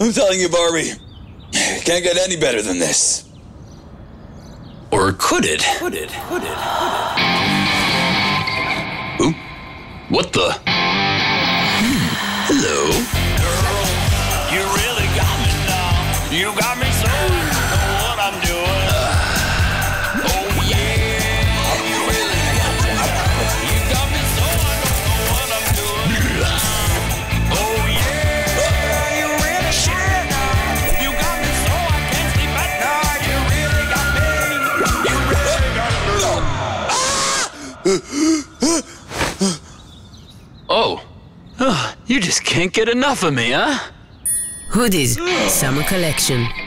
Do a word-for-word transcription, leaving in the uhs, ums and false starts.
I'm telling you, Barbie, can't get any better than this. Or could it? Could it? Could it? Ooh, what the? Hello? Girl, you really got me now. You got me so I know what I'm doing. Uh, oh yeah, you really got me. You got me so I know what I'm doing. Oh yeah, you really should. You got me so I can't sleep at night. You really got me. You really got me. Oh. Oh, you just can't get enough of me, huh? Hoodies Summer Collection.